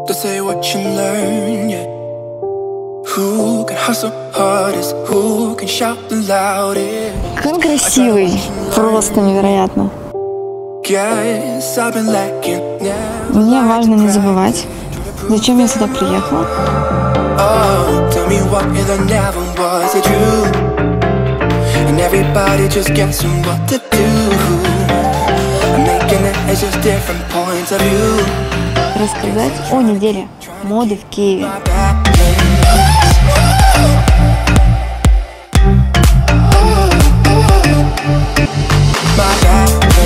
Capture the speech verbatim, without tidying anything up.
to say what you learn, yeah. Who can hustle hardest, who can shout the loudest. Как он красивый, просто невероятно. Guess I've been lacking now. Мне важно не забывать, зачем я сюда приехала. Oh, tell me what if I never was it true? And everybody just guessing what to do. I'm making it as just different points of view. Рассказать о неделе моды в Киеве. My back.